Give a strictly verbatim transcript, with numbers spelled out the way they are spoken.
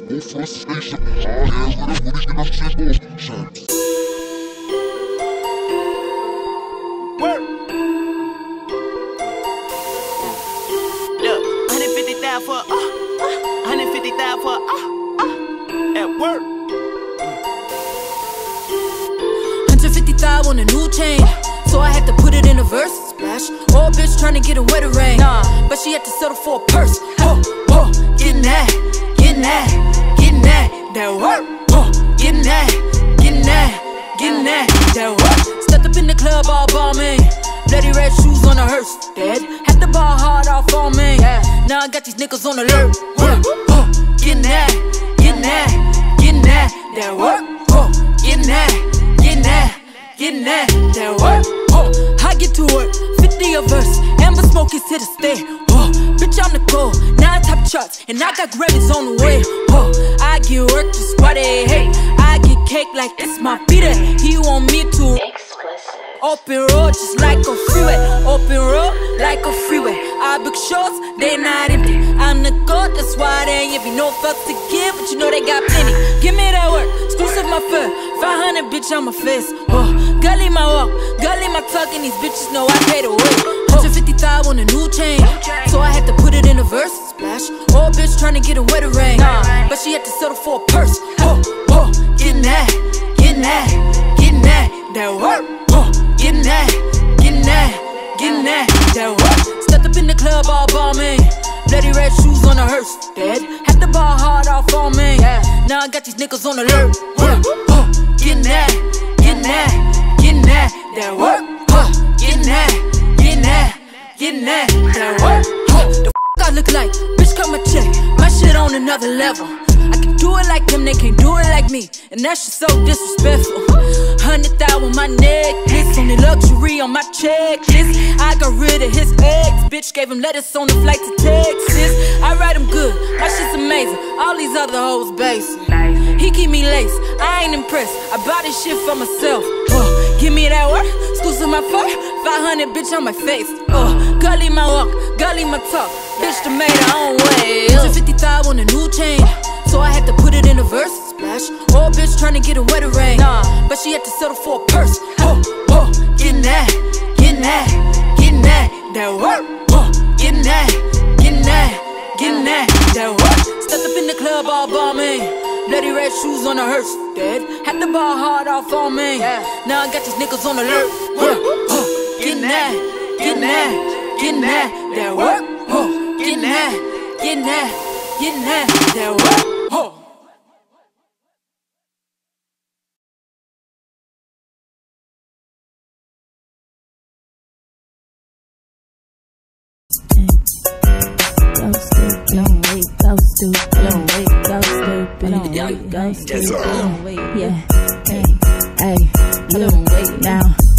go for the station. Hard hands with a booty, and I'm shit goes. Work. Look, one hundred fifty thousand for uh, uh, one hundred fifty thousand for uh, uh, at work. one hundred fifty thousand on a new chain, so I had to put it in a verse. Splash, old bitch tryna get away the rain, nah, but she had to settle for a purse. Oh, oh, getting that, getting that, getting that, that work. Oh, getting that, getting that, getting that, that work. Stepped up in the club all balling, bloody red shoes on a hearse. Dead, had to ball hard off on me. Yeah. Now I got these niggas on alert. Oh, oh, getting that, getting that, getting that, that work. Oh, getting that, getting that, getting that, that work. Oh, I get to work, fifty a verse, Amber Smoke is to the stay. Oh, bitch I'm the gold, nine top charts, and I got Grammys on the way. Oh, I get work just why they hate. I get cake like it's my beater. He want me to explicit. Open road just like a freeway. Open road like a freeway. I book shows, they not empty. I'm the goat, that's why they ain't be no fucks to give, but you know they got plenty. Give me that work, exclusive my fur. five hundred bitch on my face. Oh, gully my walk, gully my talk, and these bitches know I pay the way. one hundred fifty thousand on a new chain, so I had to put it in a verse. Splash, old bitch tryna get away the rain, but she had to settle for a purse. Oh, oh, getting that, getting that, getting that, that work. Oh, getting that, getting that, getting that, that work. Stepped up in the club all balling, bloody red shoes on a hearse. Dead, had to ball hard off on me. Now I got these niggas on alert. Oh, oh, getting that, getting that, getting that, that work. Oh, getting that, getting that, getting that, that work. Oh, the f I look like, bitch cut my check, my shit on another level. I can do it like them, they can't do it like me, and that shit so disrespectful. Hundred thousand on my necklace, only luxury on my checklist. I got rid of his ex, bitch gave him lettuce on the flight to Texas. I ride him good, my shit's amazing. All these other hoes basic. He keep me laced, I ain't impressed. I bought this shit for myself. Uh, give me that work, exclusive my fur. five hundred bitch on my face. Uh, gully my walk, gully my talk. Bitch done made her own way. one hundred fifty thousand on a new chain, so I had to put it in a verse. Splash, old bitch tryna get away the rain, nah, but she had to settle for a purse. Oh, oh, getting that, getting that, getting that, that work. Oh, getting that, getting that, getting that, that work. Stepped up in the club all balling, bloody red shoes on a hearse. Dead, had to ball hard off on me. Now I got these niggas on alert. Oh, oh, getting that, getting that, getting that, that work. Oh, getting that, getting that, getting that, that work. Oh. Don't wait, go stupid. Don't wait, go stupid. Don't wait, go stupid. Don't wait, yeah. Hey, hey, don't wait now.